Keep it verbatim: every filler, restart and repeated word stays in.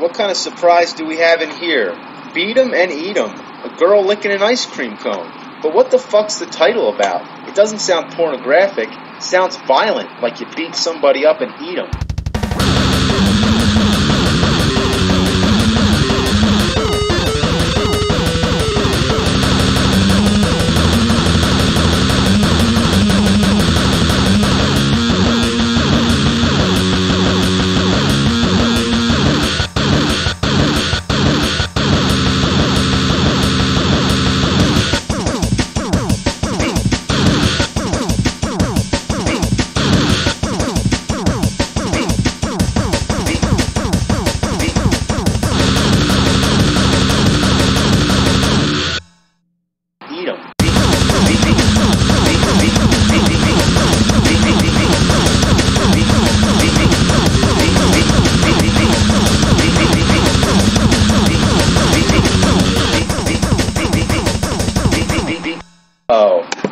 what kind of surprise do we have in here? Beat 'em and eat 'em. A girl licking an ice cream cone. But what the fuck's the title about? It doesn't sound pornographic. It sounds violent, like you beat somebody up and eat 'em. Oh.